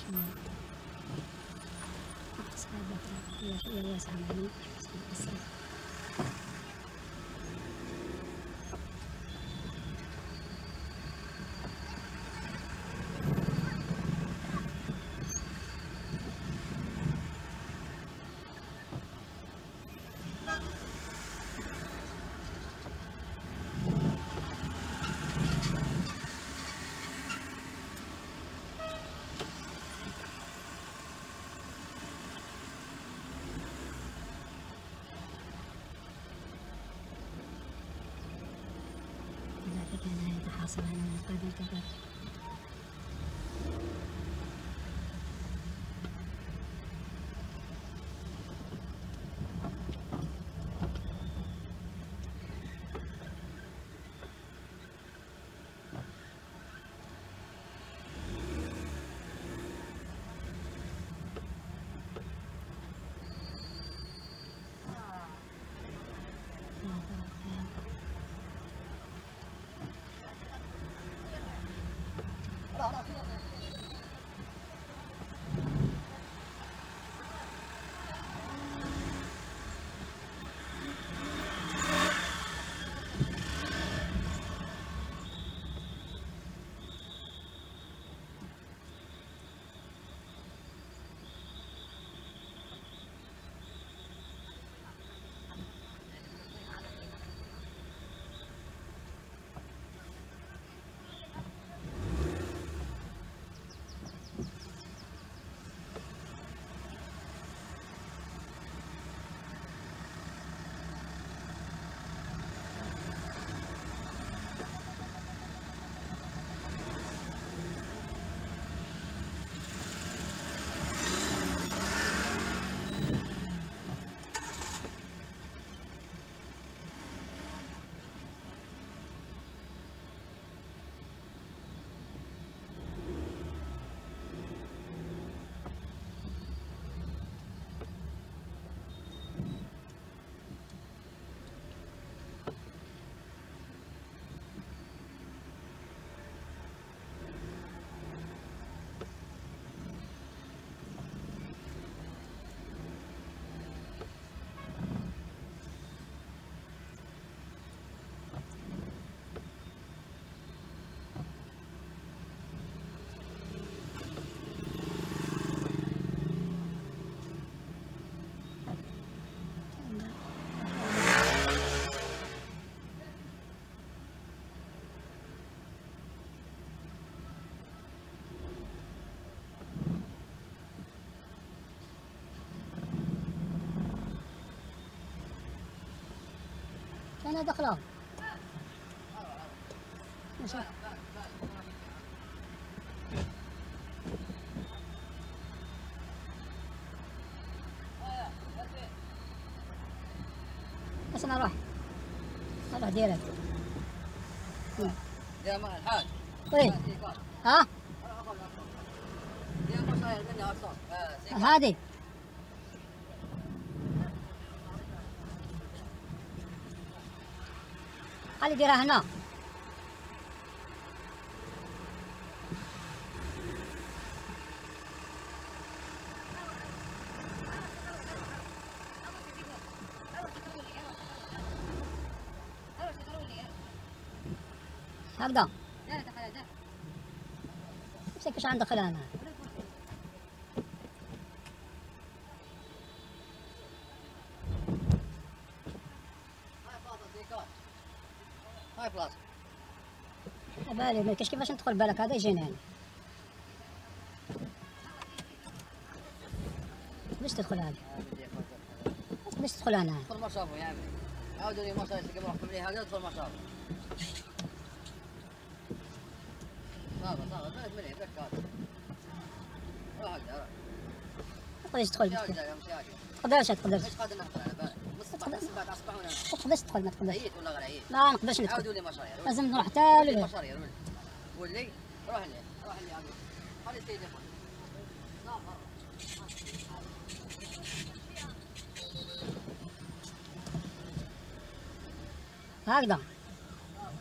هي واسعة معي. كان يتحاصل على القدم كذا. أنا دخلهم ماشي. بس أنا أروح ديرك يا مع الحاج. طيب ها هذه خلي ديرها هنا. هكذا نفسك ايش عندك خلانة. هاي بلاص بالي ما كاش كيفاش ندخل بالك هذا يجيني باش تدخل هذا باش تدخل انا ادخل ما شافوا يا عمي. عاودوا لي مصاري اللي قبل رحكم لي هذا ادخل ما شافوا. صافي بلد مني بلك هذا. روح هكذا تقدرش تدخل تقدرش ايش قادر نهضر على بالك؟ نص بعد اصبح ولا تقدرش تدخل ما تقدرش. عييت ولا غير عييت؟ لا نقدرش ندخل. عاودوا لي مصاري لازم نروح حتى مصاري ولي روح لي عبد خلي سيدي ياخذ. هكذا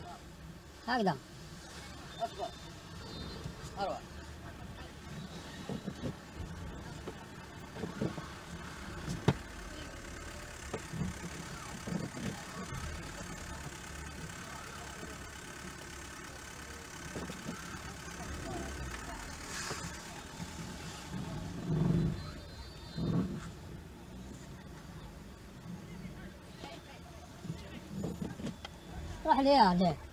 اصبر اروح روح ليه عليه.